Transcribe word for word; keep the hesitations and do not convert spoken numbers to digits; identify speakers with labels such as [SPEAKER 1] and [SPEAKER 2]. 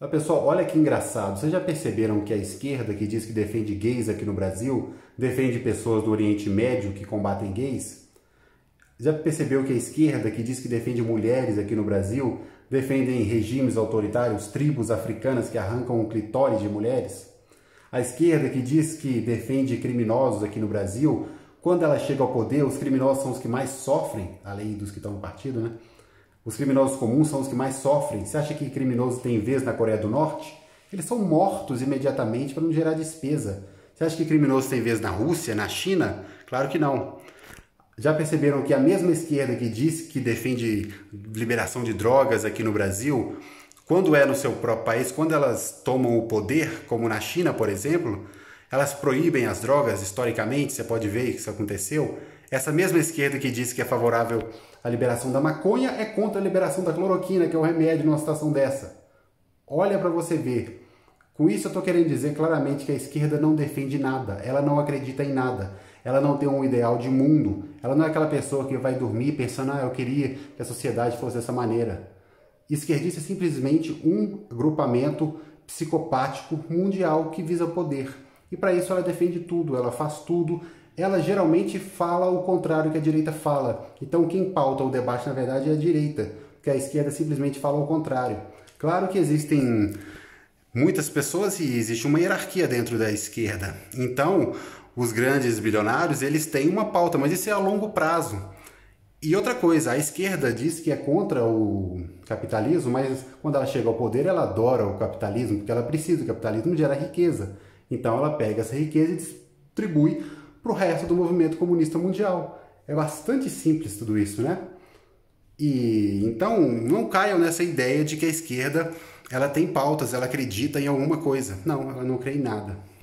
[SPEAKER 1] Mas, pessoal, olha que engraçado. Vocês já perceberam que a esquerda, que diz que defende gays aqui no Brasil, defende pessoas do Oriente Médio que combatem gays? Já percebeu que a esquerda, que diz que defende mulheres aqui no Brasil, defendem regimes autoritários, tribos africanas que arrancam o clitóris de mulheres? A esquerda, que diz que defende criminosos aqui no Brasil, quando ela chega ao poder, os criminosos são os que mais sofrem, além dos que estão no partido, né? Os criminosos comuns são os que mais sofrem. Você acha que criminoso tem vez na Coreia do Norte? Eles são mortos imediatamente para não gerar despesa. Você acha que criminoso tem vez na Rússia, na China? Claro que não. Já perceberam que a mesma esquerda que diz que defende liberação de drogas aqui no Brasil, quando é no seu próprio país, quando elas tomam o poder, como na China, por exemplo, elas proíbem as drogas historicamente, você pode ver que isso aconteceu. Essa mesma esquerda que diz que é favorável à liberação da maconha é contra a liberação da cloroquina, que é o remédio numa situação dessa. Olha para você ver. Com isso eu estou querendo dizer claramente que a esquerda não defende nada, ela não acredita em nada, ela não tem um ideal de mundo, ela não é aquela pessoa que vai dormir pensando, ah, eu queria que a sociedade fosse dessa maneira. Esquerdista é simplesmente um agrupamento psicopático mundial que visa poder. E para isso ela defende tudo, ela faz tudo, ela geralmente fala o contrário que a direita fala. Então quem pauta o debate, na verdade, é a direita, porque a esquerda simplesmente fala o contrário. Claro que existem muitas pessoas e existe uma hierarquia dentro da esquerda. Então, os grandes bilionários, eles têm uma pauta, mas isso é a longo prazo. E outra coisa, a esquerda diz que é contra o capitalismo, mas quando ela chega ao poder, ela adora o capitalismo, porque ela precisa do capitalismo, gera riqueza. Então ela pega essa riqueza e distribui para o resto do movimento comunista mundial. É bastante simples tudo isso, né? E então não caiam nessa ideia de que a esquerda ela tem pautas, ela acredita em alguma coisa. Não, ela não crê em nada.